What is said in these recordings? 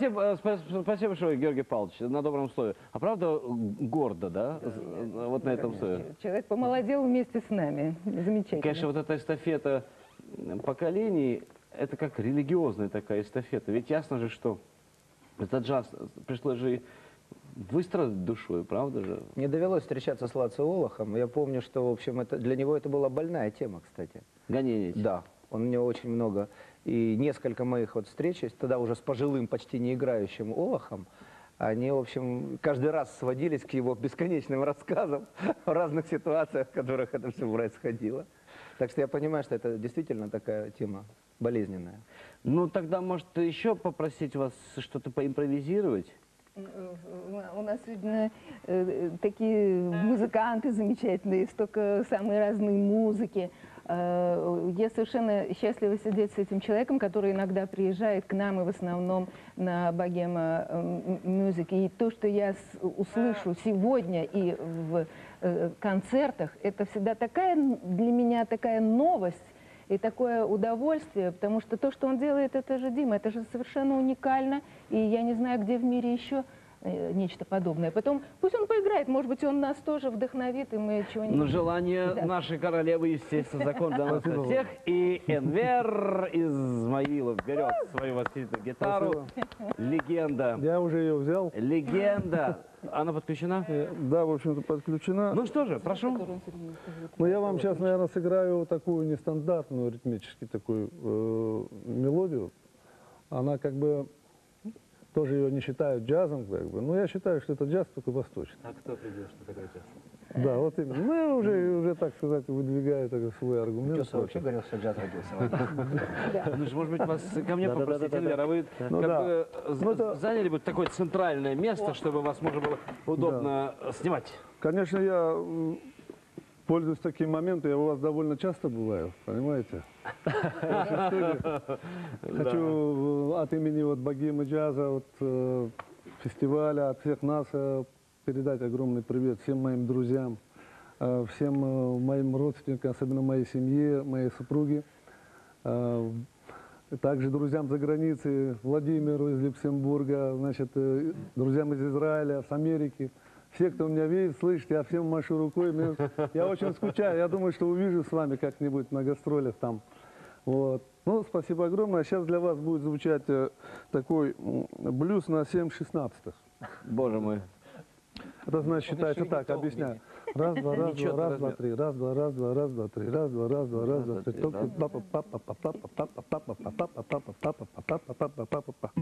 Спасибо большое, Георгий Павлович, на добром слове. А правда гордо, да? Вот на этом слове. Человек помолодел вместе с нами. Замечательно. Конечно, вот эта эстафета поколений, это как религиозная такая эстафета. Ведь ясно же, что этот джаз пришлось же выстрадать душой, правда же? Мне довелось встречаться с Лацо Олахом. Я помню, что, в общем, для него это была больная тема, кстати. Гонение. Да, он мне очень много. И несколько моих вот встреч, тогда уже с пожилым, почти не играющим Олахом, они, в общем, каждый раз сводились к его бесконечным рассказам о разных ситуациях, в которых это все происходило. Так что я понимаю, что это действительно такая тема болезненная. Ну, тогда, может, еще попросить вас что-то поимпровизировать? У нас сегодня такие музыканты замечательные, столько самой разной музыки. Я совершенно счастлива сидеть с этим человеком, который иногда приезжает к нам, и в основном на Богема Мюзик. И то, что я услышу сегодня и в концертах, это всегда такая для меня такая новость и такое удовольствие, потому что то, что он делает, это же Дима, это же совершенно уникально, и я не знаю, где в мире еще нечто подобное. Потом, пусть он поиграет, может быть, он нас тоже вдохновит, и мы чего-нибудь... Ну, желание нашей королевы, естественно, закон для нас всех. И Энвер Измаилов берет свою восхитительную гитару. Легенда. Я уже ее взял. Легенда. Она подключена? Да, в общем-то, подключена. Ну что же, прошу. Но я вам сейчас, наверное, сыграю такую нестандартную ритмически такую мелодию. Она как бы... Тоже ее не считают джазом, как бы. Но я считаю, что это джаз, только восточный. А кто придет, что такое джаз? Да, вот именно. Ну, я уже, так сказать, выдвигаю такой свой аргумент. Что вообще говорил, что джаз родился? Ну, может быть, вас ко мне попросить, Энвер, а вы как бы заняли бы такое центральное место, чтобы вас можно было удобно снимать? Конечно, я пользуюсь таким моментом, я у вас довольно часто бываю, понимаете? Хочу от имени вот Богемы джаза, от фестиваля, от всех нас передать огромный привет всем моим друзьям, всем моим родственникам, особенно моей семье, моей супруге. Также друзьям за границей, Владимиру из Люксембурга, значит, друзьям из Израиля, с Америки. Все, кто меня видит, слышит, я всем машу рукой. Я очень скучаю. Я думаю, что увижу с вами как-нибудь на гастролях там. Вот. Ну, спасибо огромное. А сейчас для вас будет звучать такой блюз на 7/16. Боже мой. Это значит, считается так, объясняю. Раз, два, раз, два, раз, два, три. Раз, два, раз, два, раз, два, три. Раз, два, раз, два, раз, два, три. Папа, папа, папа, папа, папа, папа, папа, папа, папа, папа, папа, папа, папа.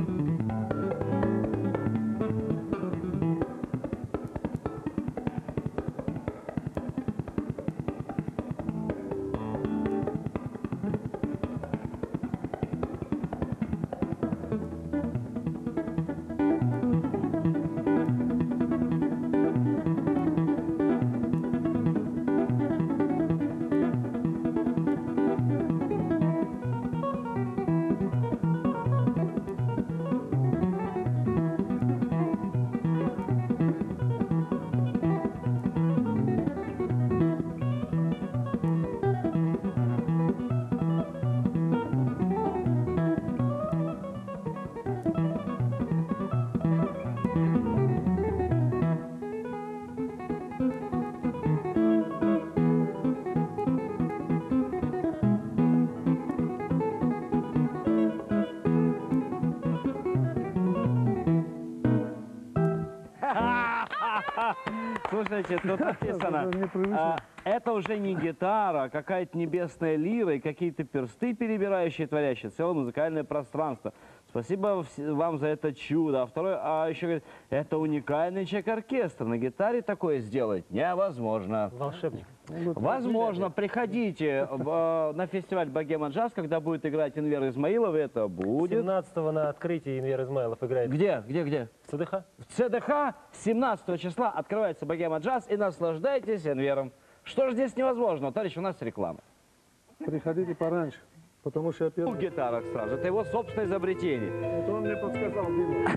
Слушайте, тут написано, Это непривычно. это уже не гитара, а какая-то небесная лира и какие-то персты, перебирающие, творящие целое музыкальное пространство. Спасибо вам за это чудо. А второе, еще говорит, это уникальный чек-оркестр. На гитаре такое сделать невозможно. Волшебник. Возможно, приходите на фестиваль «Богема Джаз», когда будет играть Энвер Измаилов, это будет. 17-го на открытии Энвер Измайлов играет Где? в ЦДХ. В ЦДХ 17 числа открывается «Богема Джаз» и наслаждайтесь Энвером. Что же здесь невозможно? Товарищ, у нас реклама. Приходите пораньше, потому что я В первый. гитарах сразу. Это его собственное изобретение. Это он мне подсказал, Дима.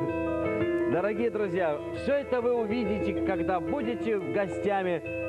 Дорогие друзья, все это вы увидите, когда будете гостями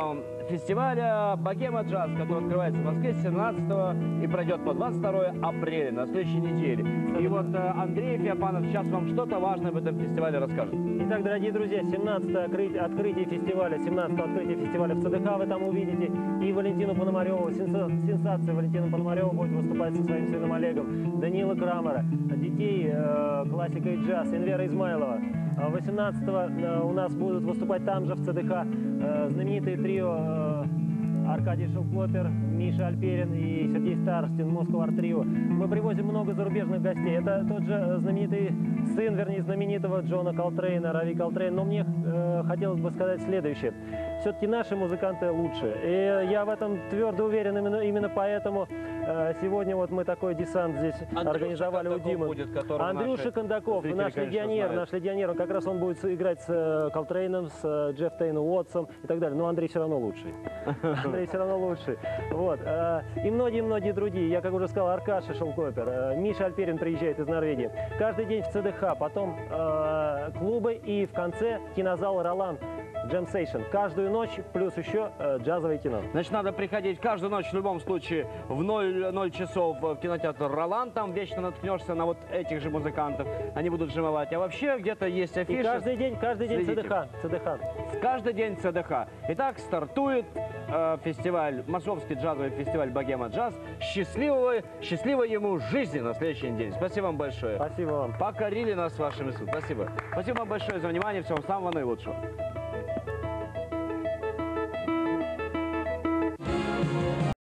фестиваля «Богема Джаз», который открывается в Москве 17 и пройдет по 22 апреля, на следующей неделе. И вот Андрей Феопанов сейчас вам что-то важное об этом фестивале расскажет. Итак, дорогие друзья, 17-е открытие фестиваля, 17-е открытие фестиваля в ЦДХ вы там увидите. И Валентину Пономареву, сенсация Валентина Пономарева будет выступать со своим сыном Олегом, Даниила Крамера, детей классика и джаз, Энвера Измайлова. 18-го у нас будут выступать там же в ЦДХ знаменитые трио Аркадий Шелклопер, Миша Альперин и Сергей Старостин, Москва Арт-трио. Мы привозим много зарубежных гостей. Это тот же знаменитый сын, вернее, знаменитого Джона Колтрейна, Рави Колтрейн. Но мне хотелось бы сказать следующее. Все-таки наши музыканты лучше. И я в этом твердо уверен, именно поэтому сегодня вот мы такой десант здесь организовали у Димы. Андрюша Кондаков, наш легионер, как раз он будет играть с Колтрейном, с Джефф Тейном Уотсом и так далее. Но Андрей все равно лучший. Андрей все равно лучший. Вот. И многие-многие другие. Я, как уже сказал, Аркаша Шелклопер, Миша Альперин приезжает из Норвегии. Каждый день в ЦДХ, потом клубы и в конце кинозал «Ролан». Джемсейшн. Каждую ночь, плюс еще джазовое кино. Значит, надо приходить каждую ночь в любом случае в 0 часов в кинотеатр «Ролан». Там вечно наткнешься на вот этих же музыкантов. Они будут джемовать. А вообще где-то есть афиши. И каждый день Следите. ЦДХ. Каждый день ЦДХ. Итак, стартует фестиваль, московский джазовый фестиваль «Богема Джаз». Счастливой ему жизни на следующий день. Спасибо вам большое. Спасибо вам. Покорили нас вашими судьбами. Спасибо. Спасибо вам большое за внимание. Всего самого наилучшего.